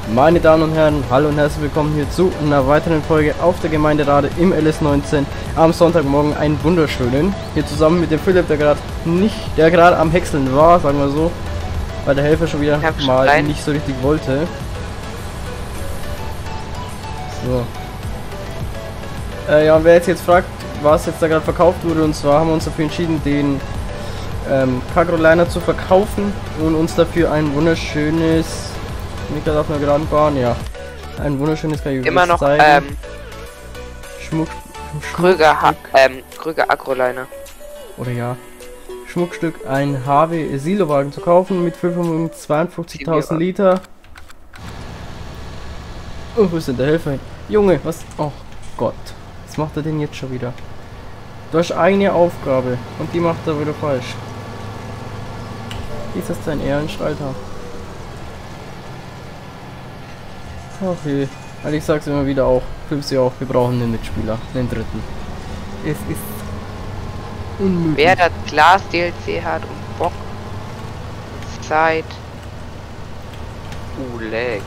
Meine Damen und Herren, hallo und herzlich willkommen hier zu einer weiteren Folge auf der Gemeinderade im LS19 am Sonntagmorgen, einen wunderschönen. Hier zusammen mit dem Philipp, der gerade am Häckseln war, sagen wir so, weil der Helfer schon wieder mal nicht so richtig wollte. So. Ja, und wer jetzt fragt, was jetzt da gerade verkauft wurde, und zwar haben wir uns dafür entschieden, den Cargoliner zu verkaufen und uns dafür ein wunderschönes, nicht gerade auf einer geraden Bahn, ja, ein wunderschönes KI immer noch Kröger Agroliner. Oder ja, Schmuckstück, ein HW Silowagen zu kaufen mit 52.000 Liter. Oh, wo ist denn der Helfer hin? Junge, was? Oh Gott, was macht er denn jetzt schon wieder? Du hast eine Aufgabe und die macht er wieder falsch. Ist das dein Ernst, Alter? Okay, also ich sag's immer wieder auch, Film's ja auch, wir brauchen einen Mitspieler, einen dritten. Es ist unmöglich. Wer das Glas DLC hat und Bock, Zeit, leg.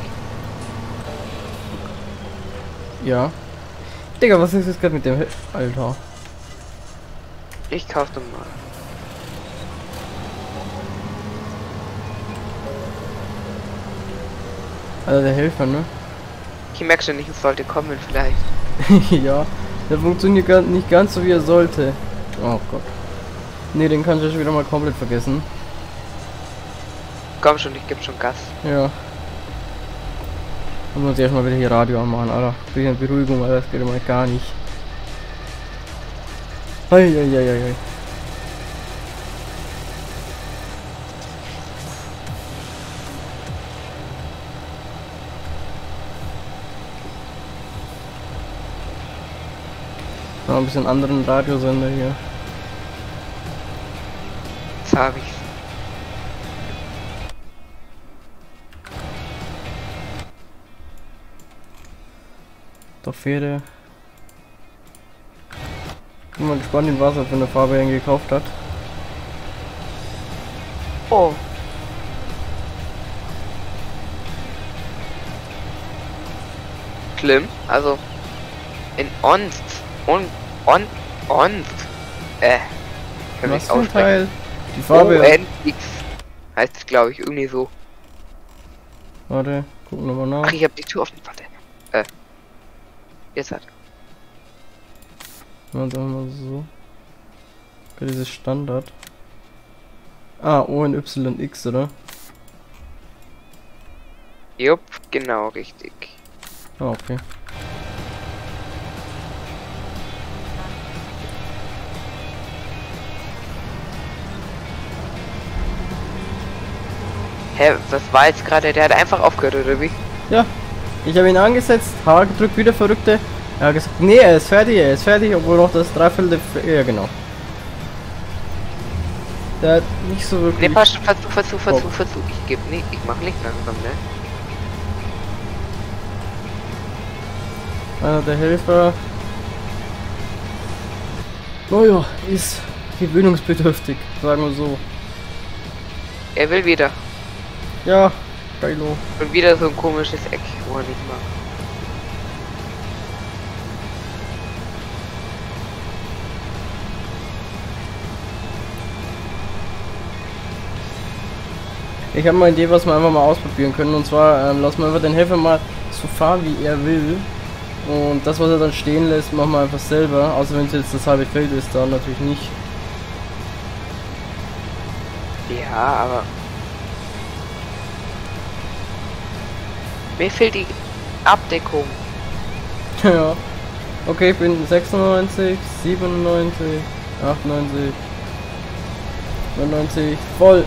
Ja. Digga, was ist jetzt gerade mit dem Alter? Ich kauf den mal. Also der Helfer, ne? Ich merke schon nicht, es sollte kommen vielleicht. Ja, der funktioniert nicht ganz so wie er sollte. Oh Gott. Ne, den kann ich schon wieder mal komplett vergessen. Komm schon, ich geb schon Gas. Ja. Dann muss ich erstmal wieder hier Radio anmachen, Alter. Bisschen Beruhigung, Alter, das geht immer gar nicht. Eieieiei. Noch ein bisschen anderen Radiosender hier. Jetzt habe ich. Doch Pferde. Bin mal gespannt, in was er für eine Farbe er gekauft hat. Oh. Schlimm. Also in Onst und Was für ein Teil? Die Farbe. ONX heißt es, glaube ich, irgendwie so. Warte, gucken wir mal nach. Ach, ich habe die Tür offen. Warte. Jetzt hat. Warte mal so. Okay, dieses Standard. Ah, ONYX, oder? Jupp, genau, richtig. Ah, okay. Hä, was war jetzt gerade? Der hat einfach aufgehört, oder wie? Ja, ich habe ihn angesetzt, H gedrückt, wieder verrückte. Er hat gesagt, nee, er ist fertig, obwohl noch das Dreiviertel. Ja, genau. Der hat nicht so wirklich. Nee, versuch. Ich mach nicht langsam, ne? Der Helfer. Naja, ist gewöhnungsbedürftig, sagen wir so. Er will wieder. Ja, geilo. Und wieder so ein komisches Eck, wo er nicht mag. Ich habe mal eine Idee, was wir einfach mal ausprobieren können. Und zwar lassen wir einfach den Helfer mal so fahren, wie er will. Und das, was er dann stehen lässt, machen wir einfach selber. Außer wenn es jetzt das halbe Feld ist, dann natürlich nicht. Ja, aber mir fehlt die Abdeckung. Ja. Okay, ich bin 96, 97, 98, 99, voll.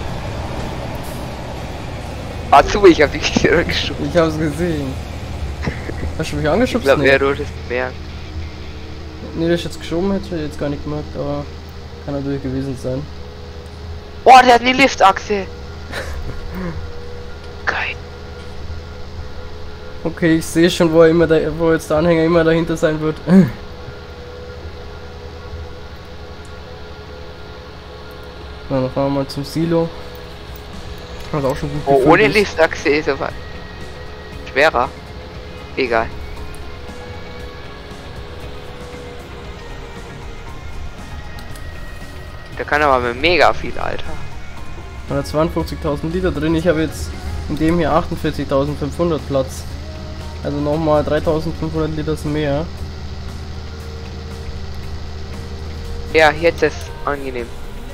Ich hab dich geschubst. Ich hab's gesehen. Hast du mich angeschubst? Ich glaube, wer du das merkt. Nee, das jetzt geschoben hätte ich jetzt gar nicht gemerkt, aber kann natürlich gewesen sein. Oh, der hat eine Liftachse. Geil. Okay, ich sehe schon, wo jetzt der Anhänger immer dahinter sein wird. Dann fahren wir mal zum Silo. Hat auch schon gut ohne Liftachse ist aber. schwerer. Egal. Der kann aber mega viel, Alter. 152.000 Liter drin. Ich habe jetzt in dem hier 48.500 Platz. Also nochmal 3.500 Liter mehr. Ja, jetzt ist angenehm.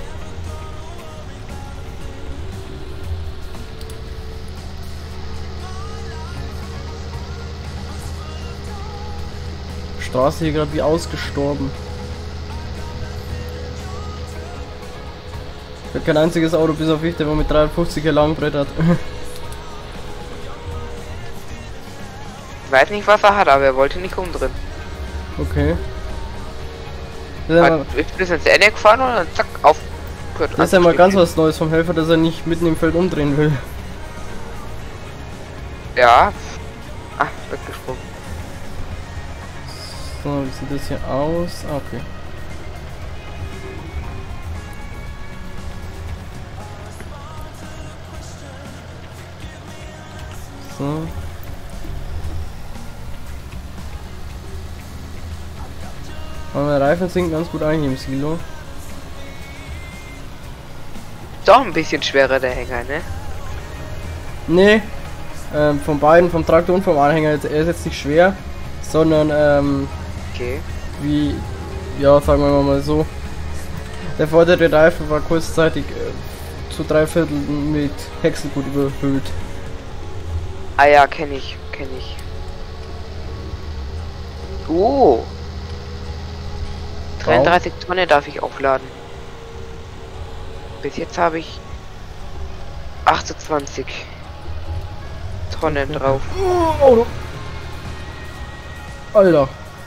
Straße hier gerade wie ausgestorben. Ich habe kein einziges Auto bis auf ich, der mit 53 hier lang brettert. Ich weiß nicht, was er hat, aber er wollte nicht umdrehen. Okay. Ich bin ins Ende gefahren und dann zack, auf. Das ist ja mal ganz was Neues vom Helfer, dass er nicht mitten im Feld umdrehen will. Ja. Ach, weggesprungen. So, wie sieht das hier aus? Ah, okay. So. Aber der Reifen sinkt ganz gut ein im Silo. Doch ein bisschen schwerer der Hänger, ne? Nee, von beiden, vom Traktor und vom Anhänger, er ist jetzt nicht schwer, sondern Okay. wie, ja, sagen wir mal so, der vordere Reifen war kurzzeitig zu 3/4 mit Häckselgut überfüllt. Ah ja, kenne ich. Oh. 33 Tonnen darf ich aufladen. Bis jetzt habe ich 28 Tonnen drauf. Oh, Alter.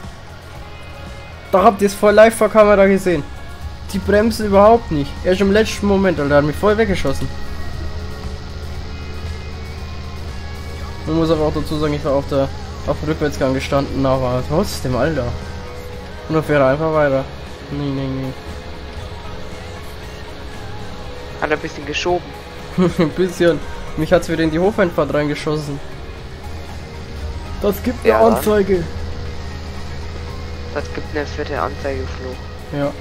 Da habt ihr es voll live vor Kamera gesehen. Die bremsen überhaupt nicht. Erst im letzten Moment, Alter, hat mich voll weggeschossen. Man muss aber auch dazu sagen, ich war auf dem Rückwärtsgang gestanden, aber trotzdem, Alter. Und dann fährt er einfach weiter. Nee. Hat ein bisschen geschoben. Ein bisschen. Mich hat's wieder in die Hofeinfahrt reingeschossen. Das gibt eine Ja, Anzeige. Das gibt eine fette Anzeige, Flo. Ja.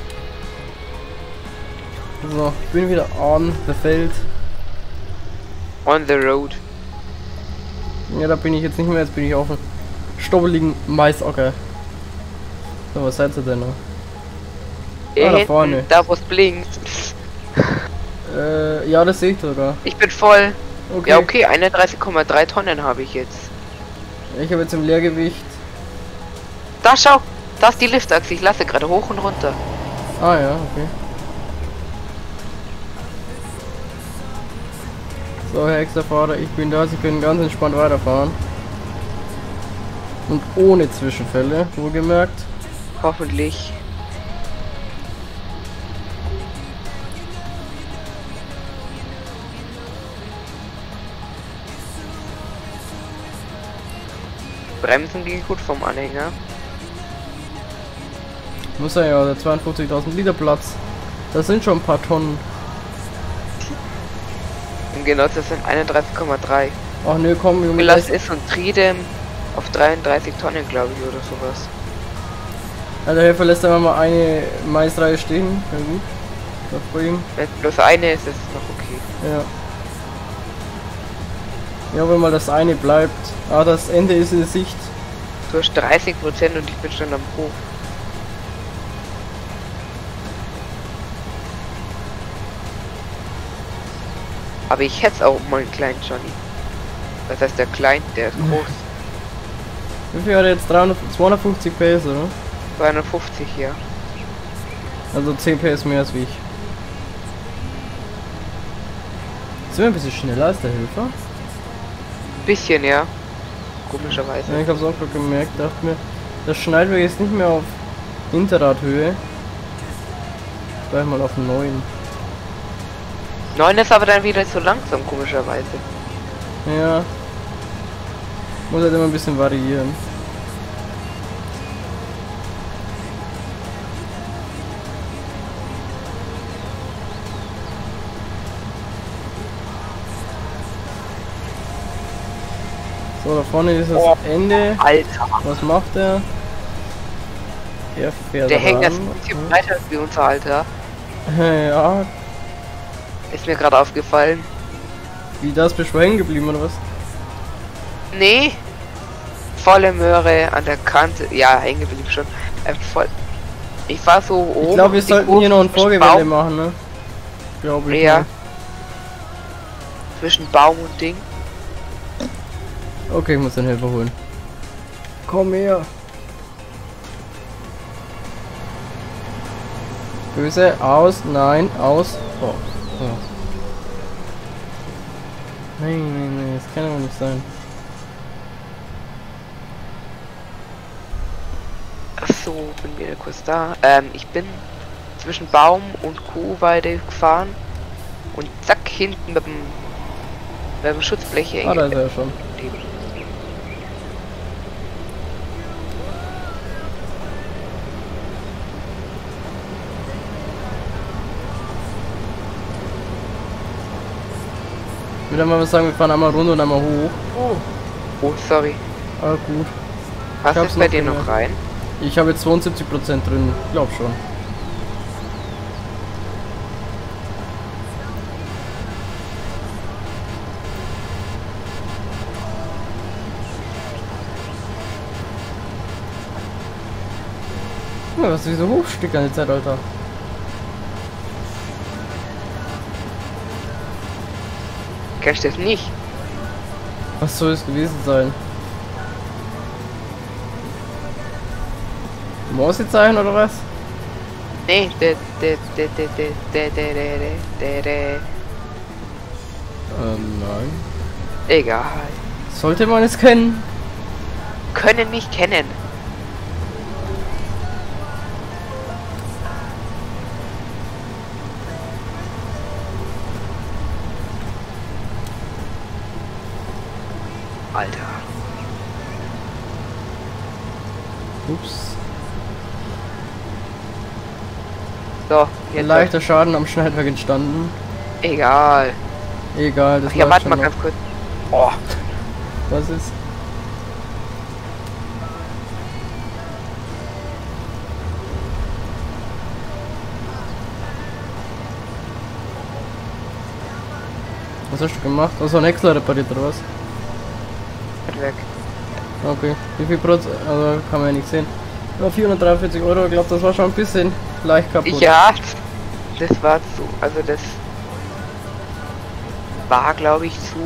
So, ich bin wieder on the Feld. On the road. Ja, da bin ich jetzt nicht mehr, jetzt bin ich auf dem stoppeligen Maisacker. So, was seid ihr denn noch? Da Da vorne. Da wo es blinkt. Ja, das sehe ich sogar. Ich bin voll. Okay. Ja, okay, 31,3 Tonnen habe ich jetzt. Ich habe jetzt im Leergewicht. Da schau, da ist die Liftachse. Ich lasse gerade hoch und runter. Ah ja, okay. So, Herr Extrafahrer, ich bin da. Sie können ganz entspannt weiterfahren. Und ohne Zwischenfälle, wohlgemerkt. Hoffentlich. Bremsen ging gut vom Anhänger. Muss er ja, der 52.000 Liter Platz. Das sind schon ein paar Tonnen. Und genau, das sind 31,3. Ach ne, komm, Junge. Das ist von Tridem auf 33 Tonnen, glaube ich, oder sowas. Ja, der Helfer lässt einfach mal eine Maisreihe stehen. Ja gut. Vor ihm. Wenn es bloß eine ist, ist es noch okay. Ja. Ja, wenn mal das eine bleibt. Ah, das Ende ist in Sicht. Du hast 30% und ich bin schon am Hof. Aber ich hätte auch mal einen kleinen Johnny. Das heißt, der Klein, der ist groß. Wie viel hat er jetzt? 250 PS, oder? 250 hier. Also 10 PS mehr als wie ich. Sind wir ein bisschen schneller als der Helfer? Bisschen, ja. Komischerweise. Ja, ich hab's auch gerade gemerkt, dachte mir, das Schneidwerk ist nicht mehr auf Hinterradhöhe. Gleich mal auf 9. 9 ist aber dann wieder zu langsam, komischerweise. Ja. Muss halt immer ein bisschen variieren. So, da vorne ist das Oh, Ende. Alter. Was macht er? Er fährt Der hängt jetzt ran. ein bisschen breiter als wie unser Alter. Ja, Ist mir gerade aufgefallen. wie das bist du hängen geblieben oder was? Nee. Volle Möhre an der Kante. Ja, hängen geblieben schon. Voll. Ich war so oben. Ich glaube, wir die sollten Kurve hier noch ein zwischen Vorgewende Baum- machen, ne? Glaube ich. Ja. Ne? Zwischen Baum und Ding. Okay, ich muss den Helfer holen. Komm her. Böse, aus, nein, aus. Oh. Oh. Nein, das kann aber nicht sein. Ach so, bin wieder kurz da. Ich bin zwischen Baum und Kuhweide gefahren und zack, hinten mit dem Schutzblech Ah, da ist er ja schon. geblieben. Ich würde mal sagen, wir fahren einmal runter und einmal hoch. Oh, sorry. Ah, gut. Was hab's ist bei noch dir gemerkt. noch rein? Ich habe jetzt 72% drin. Glaub schon. Ja, was ist so hochstick an die Zeit, Alter? Kennst du das nicht? Was soll es gewesen sein? Morsezeichen oder was? Nee, Nein. egal. Sollte man es kennen? Können nicht kennen. Alter. Ups. So, jetzt Leichter Schaden am Schneidwerk entstanden. egal. Egal, das Ach ja, läuft warte schon mal noch. ganz kurz. Oh, Was ist? Was hast du gemacht? Also ein Häcksler repariert oder was? geht weg. Okay. Wie viel Prozent? Also kann man ja nicht sehen. Ja, 443 Euro, ich glaube, das war schon ein bisschen leicht kaputt. Ja, das war zu, also das war glaube ich zu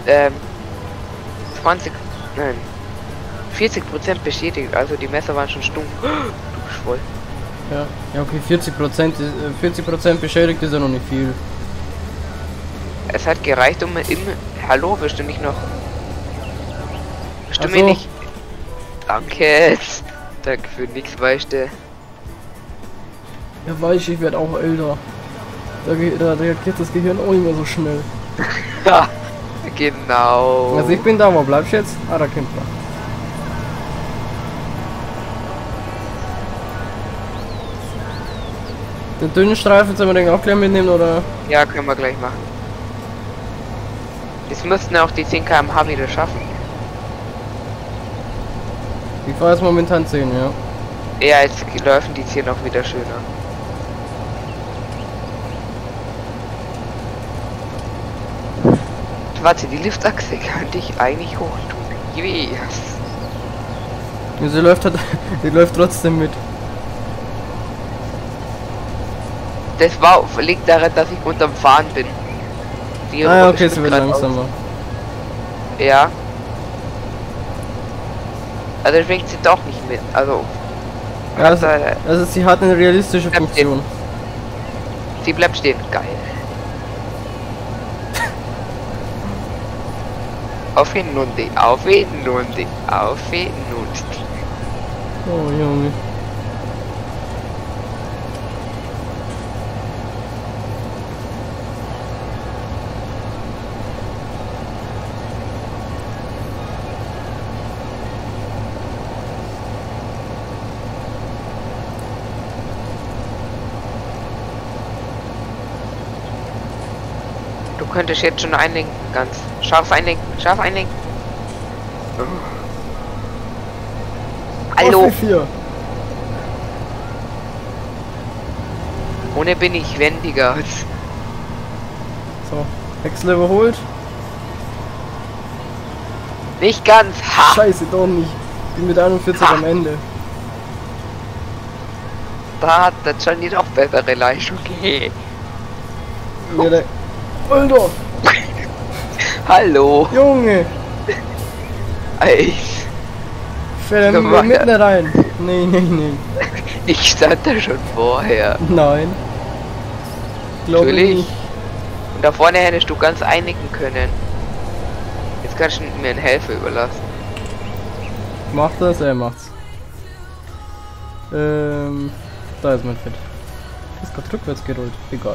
20, nein, 40% beschädigt, also die Messer waren schon stumpf. Du bist voll. Ja, ja okay, 40% beschädigt ist ja noch nicht viel. Es hat gereicht, um im Hallo, willst du mich noch? Willst du Ach mir so. nicht? Danke. Danke für nichts, weißt du. Ja, weiß ich werde auch älter. Da reagiert das Gehirn auch nicht mehr so schnell. Ja, genau. Also ich bin da, wo bleibst du jetzt? Ah, da kommt man. Den dünnen Streifen sollen wir den auch gleich mitnehmen, oder? Ja, können wir gleich machen. Jetzt müssten auch die 10 km/h wieder schaffen. Ich fahre jetzt momentan 10, ja. Ja, jetzt laufen die 10 auch wieder schöner. Warte, die Liftachse könnte ich eigentlich hoch tun. Yes. Ja, sie läuft halt, die läuft trotzdem mit. Das liegt daran, dass ich unterm Fahren bin. Die Ah ja, Rolle okay, spinnt sie wird grad langsamer. aus. Ja. Also schwingt sie doch nicht mit. Also. Ja, also sie hat eine realistische Bleibt Funktion. Sie bleibt stehen. Geil. Auf hin und die, auf hin und die, auf hin und die. Oh Junge. Du könntest jetzt schon einlenken, ganz scharf einlenken, scharf einlenken. Hallo. 4. Ohne bin ich wendiger. So, Häcksler überholt. Nicht ganz. Ha! Scheiße, doch nicht. Bin mit 41 Ha. am Ende. Da hat der Johnny doch bessere Leistung. Ja, der... Alter! Hallo. Junge! Ey, Fährt er So mit war mir mitten rein? Nee, nee, nee. ich stand da schon vorher. Nein. Glaube Natürlich. nicht. Und da vorne hättest du ganz einigen können. Jetzt kannst du mir einen Helfer überlassen. Macht das? Er macht's. Da ist mein Fett. Ist gerade rückwärts gerollt. Egal.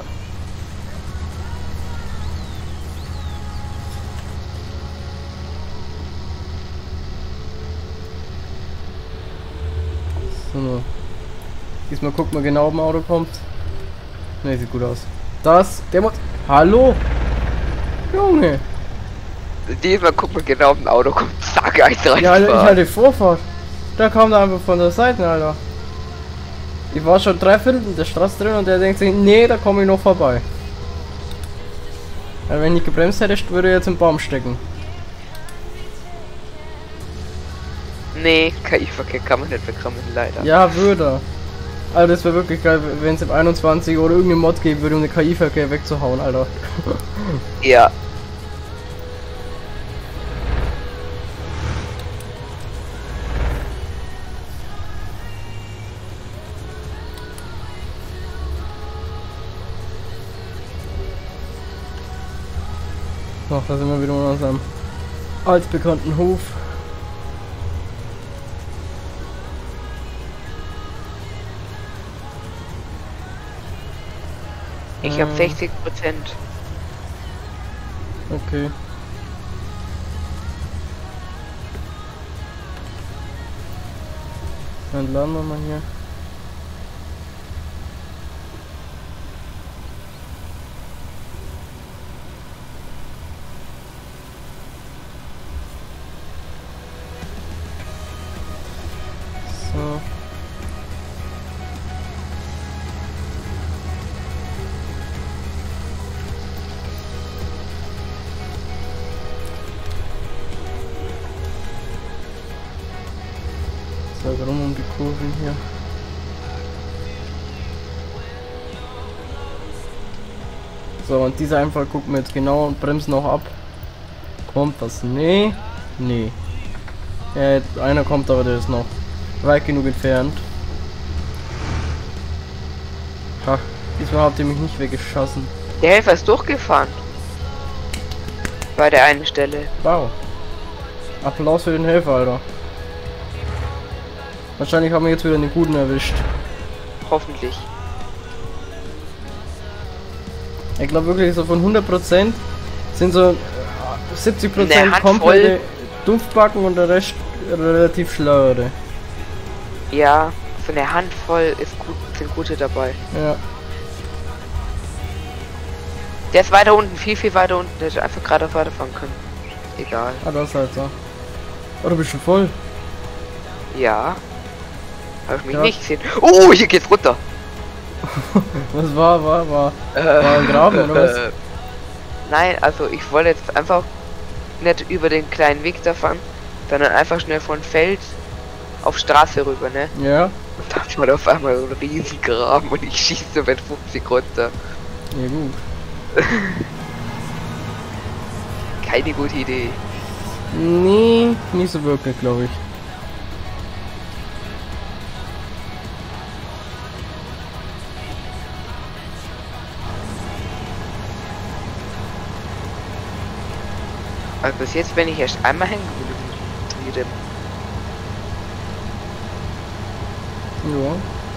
So. Diesmal guckt man genau, ob ein Auto kommt. Ne, sieht gut aus. Der muss... Hallo? Junge! Diesmal guck mal genau, ob ein Auto kommt. Sag eins rein. Ja, Alter, ich hatte Vorfahrt. Da kam da einfach von der Seite, Alter. Ich war schon 3/4 in der Straße drin und der denkt sich, nee, da komme ich noch vorbei. Ja, wenn ich gebremst hätte, würde er jetzt im Baum stecken. Nee, KI-Verkehr kann man nicht bekommen, leider. Ja, würde. Also das wäre wirklich geil, wenn es im 21 oder irgendeine Mod geben würde, um den KI-Verkehr wegzuhauen, Alter. Ja. Ach, da sind wir wieder in unserem altbekannten Hof. Ich habe 60%. Okay. Dann laden wir mal hier. So. So, rum um die Kurven hier. So, und dieser Einfall gucken wir jetzt genau und bremsen noch ab. Kommt was? Nee. Nee. Ja, jetzt einer kommt, aber der ist noch weit genug entfernt. Ach, diesmal habt ihr mich nicht weggeschossen. Der Helfer ist durchgefahren. Bei der einen Stelle. Wow. Applaus für den Helfer, Alter. Wahrscheinlich haben wir jetzt wieder einen guten erwischt. Hoffentlich. Ich glaube wirklich, so von 100% sind so 70% Eine Handvoll. komplette Duftbacken und der Rest relativ schlauere. Ja, von der Handvoll ist gut, sind gute dabei. Ja. Der ist weiter unten, viel weiter unten. Der hätte einfach gerade weiterfahren können. Egal. Ah, das ist halt so. Oh, du bist schon voll. Ja. Habe ich mich Ja. nicht gesehen. Oh, hier geht's runter. Was war ein Graben oder was? Nein, also ich wollte jetzt einfach nicht über den kleinen Weg da fahren, sondern einfach schnell von Feld auf Straße rüber, ne? Ja. Und da war auf einmal ein riesen Graben und ich schieße mit 50 runter. Ja gut. Keine gute Idee. Nee, nicht so wirklich, glaube ich. Also bis jetzt bin ich erst einmal hängen geblieben. Ja.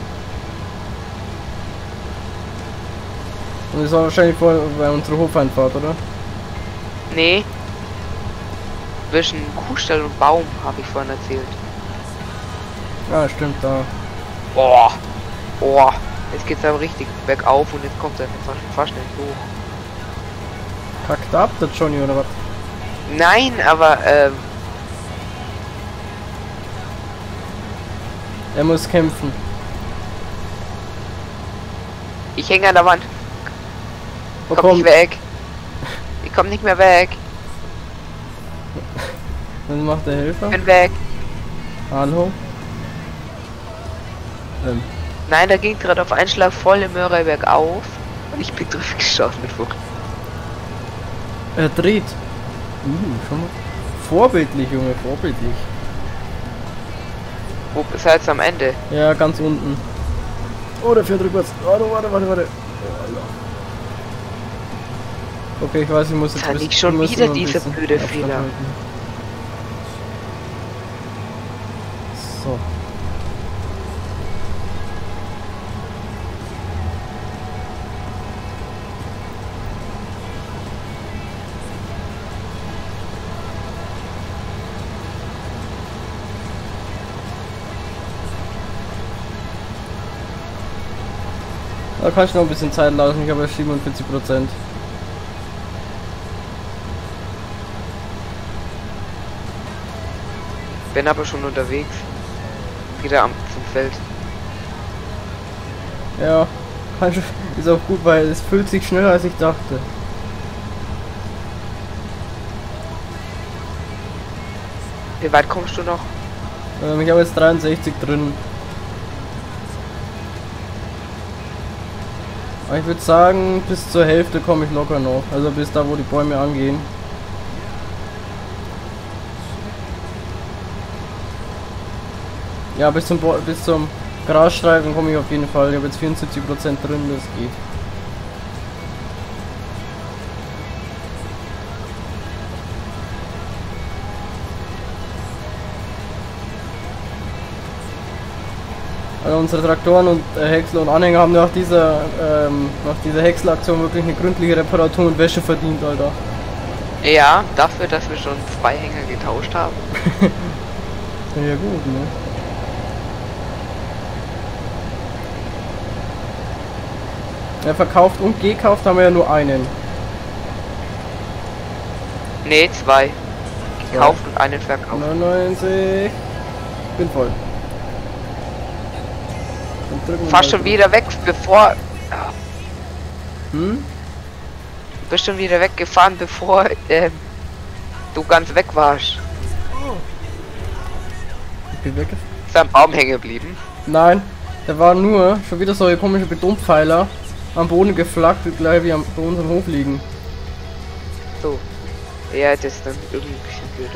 Und das war wahrscheinlich vor bei unserer Hofeinfahrt, oder? Nee. Zwischen Kuhstall und Baum, habe ich vorhin erzählt. Ah, stimmt, da. Boah. Boah. Jetzt geht's aber richtig bergauf und jetzt kommt er fast nicht hoch. Kackt ab, der Johnny, oder was? Nein, aber Er muss kämpfen. Ich hänge an der Wand. Oh, Komm nicht weg. Ich komm nicht mehr weg. Was macht der Helfer? Ich bin weg. Hallo? Nein, da ging gerade auf einen Schlag voll im Mörerberg auf. Und ich bin drauf geschossen mit Wucht. Er dreht. Schon mal. Vorbildlich, Junge, vorbildlich. Wo ist er jetzt am Ende? Ja, ganz unten. Oh, der fährt rückwärts. Warte. Okay, ich weiß, ich muss jetzt... Kann ich schon wieder diese blöde Fehler. So. Da kann ich noch ein bisschen Zeit lassen, ich habe ja 47%. Bin aber schon unterwegs. Wieder zum Feld. Ja, ist auch gut, weil es füllt sich schneller als ich dachte. Wie weit kommst du noch? Ich habe jetzt 63 drin. Aber ich würde sagen, bis zur Hälfte komme ich locker noch. Also bis da, wo die Bäume angehen. Ja, bis zum Grasstreifen komme ich auf jeden Fall. Ich habe jetzt 74% drin, das geht. Also unsere Traktoren und Häcksler und Anhänger haben nach dieser Häckselaktion wirklich eine gründliche Reparatur und Wäsche verdient, Alter. Ja, dafür, dass wir schon 2 Hänger getauscht haben. Ja gut, ne? Ja, verkauft und gekauft haben wir ja nur einen. Ne, 2. Gekauft und einen verkauft. 99. Bin voll. Fahr schon wieder weg, bevor... Hm? Du bist schon wieder weggefahren, bevor du ganz weg warst. Ich bin weggefahren. Ist am Baum hängen geblieben? Nein, da war nur schon wieder so komische Betonpfeiler am Boden geflaggt, gleich wie bei unserem Hof liegen. So. Ja, das ist dann irgendwie ein bisschen blöd.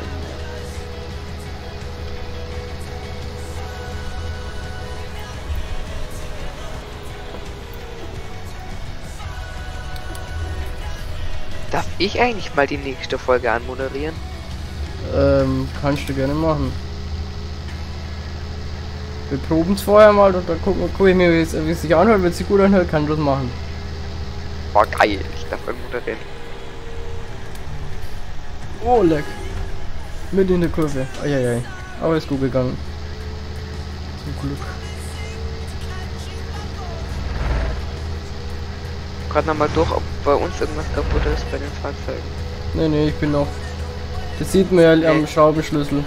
Darf ich eigentlich mal die nächste Folge anmoderieren? Kannst du gerne machen. Wir proben es vorher mal und dann guck ich mir, wie es sich anhört. Wenn es sich gut anhört, kann ich das machen. Boah, geil, ich darf moderieren. Oh, leck. Mit in der Kurve. Eieiei. Aber ist gut gegangen. Zum Glück. Gerade nochmal durch, ob bei uns irgendwas kaputt ist bei den Fahrzeugen. Nee, ich bin noch. Das sieht man ja am Schraubenschlüssel.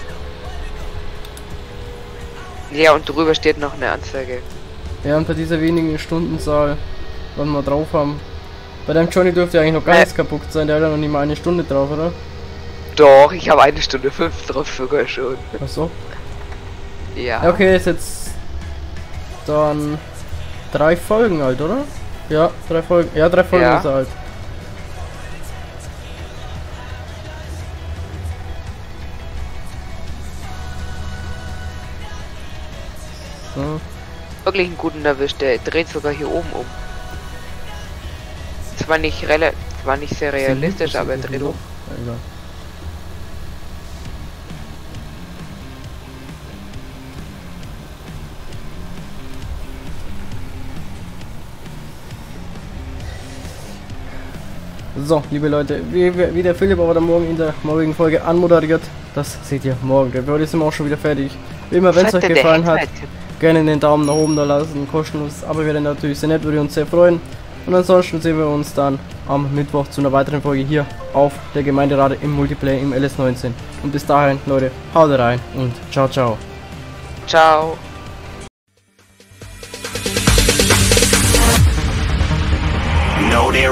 Ja, und drüber steht noch eine Anzeige. Ja, und bei dieser wenigen Stundenzahl, was wir drauf haben. Bei deinem Johnny dürfte ja eigentlich noch gar nichts kaputt sein, der hat ja noch nicht mal eine Stunde drauf, oder? Doch, ich habe 1 Stunde 5 drauf sogar schon. Ach so. Ja. Okay, ist jetzt dann 3 Folgen alt, oder? Ja, 3 Folgen. Ja, 3 Folgen ist er alt. So. Wirklich einen guten erwischt, der dreht sogar hier oben um. Zwar nicht sehr realistisch, aber er dreht um. Egal. So, liebe Leute, wie der Philipp aber dann morgen in der morgigen Folge anmoderiert, das seht ihr morgen. Der Video ist immer auch schon wieder fertig. Wie immer, wenn es euch gefallen hat, gerne den Daumen nach oben da lassen, kostenlos, aber wäre natürlich sehr nett, würde uns sehr freuen. Und ansonsten sehen wir uns dann am Mittwoch zu einer weiteren Folge hier auf der Gemeinderade im Multiplayer im LS19. Und bis dahin, Leute, haut rein und ciao, ciao. Ciao.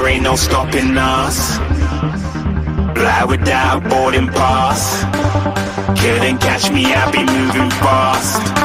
ain't no stopping us. Fly without boarding pass. Couldn't catch me, I'll be moving fast.